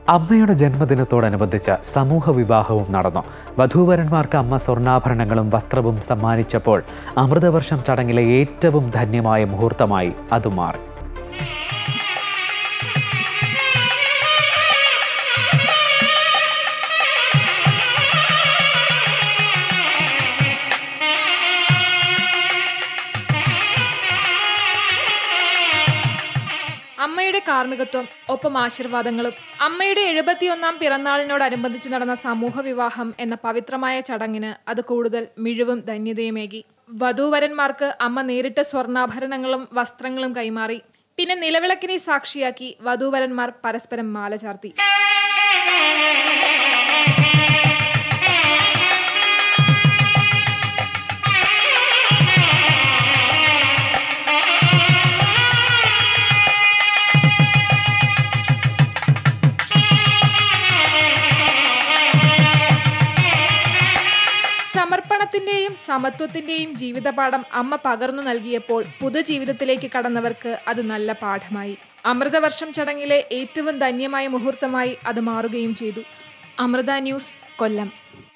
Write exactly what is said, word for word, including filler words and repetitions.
അമ്മയുടെ ജന്മദിനത്തോടനുബന്ധിച്ച് സമൂഹ വിവാഹവും നടന്നു. വധൂവരന്മാർക്ക് അമ്മ സ്വർണ്ണാഭരണങ്ങളും വസ്ത്രവും സമ്മാനിച്ചപ്പോൾ അമൃതവർഷം ചടങ്ങിലെ ഏറ്റവും ധന്യമായ മുഹൂർത്തമായി അത് മാറി. അമ്മയുടെ കാർമ്മികത്വം ഒപ്പം ആശീർവാദങ്ങളും. അമ്മയുടെ എഴുപത്തിയൊന്നാം പിറന്നാളിനോടനുബന്ധിച്ച് നടന്ന സമൂഹ വിവാഹം എന്ന പവിത്രമായ ചടങ്ങിന് അത് കൂടുതൽ മിഴിവും ധന്യതയുമേകി. വധൂവരന്മാർക്ക് അമ്മ നേരിട്ട് സ്വർണ്ണാഭരണങ്ങളും വസ്ത്രങ്ങളും കൈമാറി. പിന്നെ നിലവിളക്കിനെ സാക്ഷിയാക്കി വധൂവരന്മാർ പരസ്പരം മാല ചാർത്തി. സമർപ്പണത്തിന്റെയും സമത്വത്തിന്റെയും ജീവിതപാഠം അമ്മ പകർന്നു നൽകിയപ്പോൾ പുതുജീവിതത്തിലേക്ക് കടന്നവർക്ക് അത് നല്ല പാഠമായി. അമൃതവർഷം ചടങ്ങിലെ ഏറ്റവും ധന്യമായ മുഹൂർത്തമായി അത് മാറുകയും ചെയ്തു. അമൃത ന്യൂസ്, കൊല്ലം.